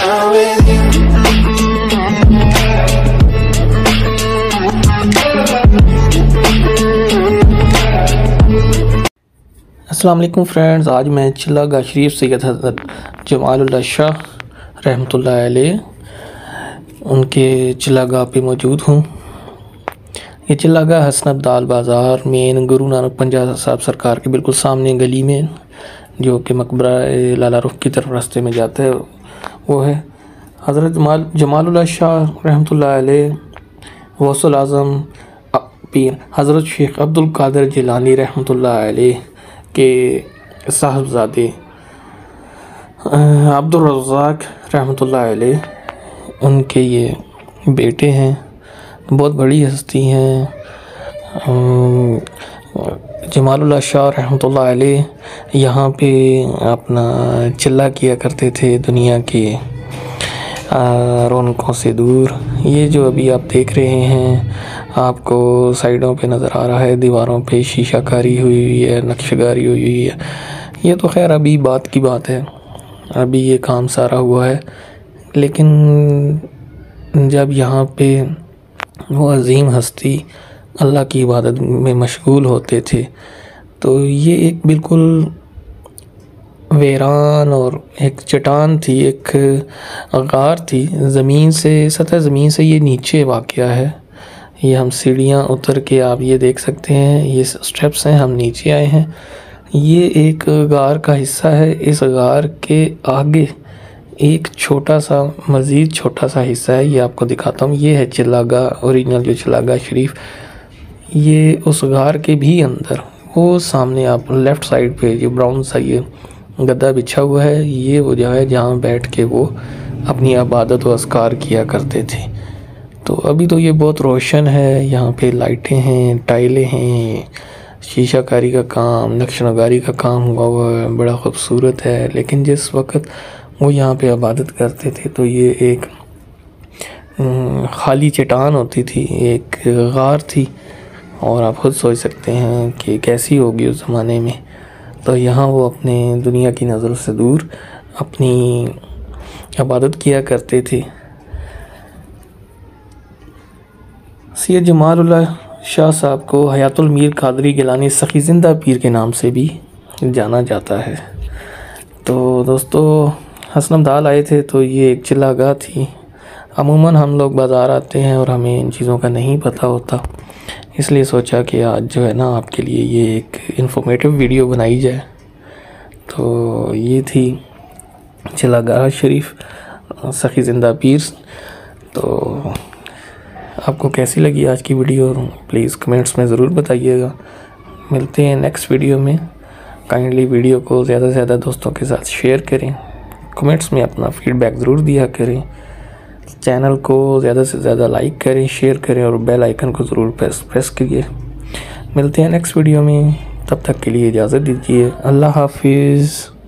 down with you. अस्सलाम वालेकुम friends, आज मैं चिल्लागाह शरीफ सैयद हज़रत जमालुल्लाह शाह रहमतुल्लाह अलैह उनके चिल्लागाह पे मौजूद हूँ। ये चिल्लागाह हसन अब्दाल बाज़ार मेन गुरु नानक पंजाब साहब सरकार के बिल्कुल सामने गली में, जो कि मकबरा लाला रुख की तरफ रास्ते में जाता है, वो है हज़रत जमालुल्लाह शाह रहमतुल्लाह अलैह गौसुल आज़म पीर हज़रत शेख अब्दुल कादिर जिलानी रहमतुल्लाह अलैह के साहबजादे अब्दुल रज़्ज़ाक़ रहमतुल्लाह अलैह उनके ये बेटे हैं। बहुत बड़ी हस्ती हैं। जमालुल्लाह शाह रहमतुल्लाह अलैह यहाँ पे अपना चिल्ला किया करते थे दुनिया के रौनकों से दूर। ये जो अभी आप देख रहे हैं, आपको साइडों पे नज़र आ रहा है, दीवारों पे शीशाकारी हुई है, नक्शगारी हुई है। ये तो खैर अभी बात की बात है, अभी ये काम सारा हुआ है। लेकिन जब यहाँ पे वो अजीम हस्ती अल्लाह की इबादत में मशगूल होते थे, तो ये एक बिल्कुल वीरान और एक चट्टान थी, एक गार थी। ज़मीन से, सतह ज़मीन से ये नीचे वाक़या है। ये हम सीढ़ियाँ उतर के आप ये देख सकते हैं, ये स्टेप्स हैं, हम नीचे आए हैं। ये एक गार का हिस्सा है। इस गार के आगे एक छोटा सा, मज़ीद छोटा सा हिस्सा है, ये आपको दिखाता हूँ। ये है चिल्लागाह ओरिजिनल, जो चिल्लागाह शरीफ। ये उस गार के भी अंदर, वो सामने आप लेफ़्ट साइड पे जो ब्राउन सा ये गद्दा बिछा हुआ है, ये वो जगह है जहाँ बैठ के वो अपनी इबादत व अस्कार किया करते थे। तो अभी तो ये बहुत रोशन है, यहाँ पे लाइटें हैं, टाइलें हैं, शीशाकारी का काम, नक्शनगारी का काम हुआ है, बड़ा ख़ूबसूरत है। लेकिन जिस वक्त वो यहाँ पे इबादत करते थे, तो ये एक खाली चट्टान होती थी, एक गार थी, और आप खुद सोच सकते हैं कि कैसी होगी उस ज़माने में। तो यहाँ वो अपने दुनिया की नज़र से दूर अपनी इबादत किया करते थे। सैयद जमालुल्लाह शाह साहब को हयातुल मीर कादरी गिलानी सखी ज़िंदा पीर के नाम से भी जाना जाता है। तो दोस्तों, हसन अब्दाल आए थे तो ये एक चिल्लागाह थी। अमूमन हम लोग बाज़ार आते हैं और हमें इन चीज़ों का नहीं पता होता, इसलिए सोचा कि आज जो है ना आपके लिए ये एक इन्फॉर्मेटिव वीडियो बनाई जाए। तो ये थी चिल्लागाह शरीफ सखी ज़िंदा पीर। तो आपको कैसी लगी आज की वीडियो, प्लीज़ कमेंट्स में ज़रूर बताइएगा। मिलते हैं नेक्स्ट वीडियो में। काइंडली वीडियो को ज़्यादा से ज़्यादा दोस्तों के साथ शेयर करें, कमेंट्स में अपना फ़ीडबैक ज़रूर दिया करें। चैनल को ज़्यादा से ज़्यादा लाइक करें, शेयर करें और बेल आइकन को ज़रूर प्रेस कीजिए। मिलते हैं नेक्स्ट वीडियो में, तब तक के लिए इजाज़त दीजिए। अल्लाह हाफिज़।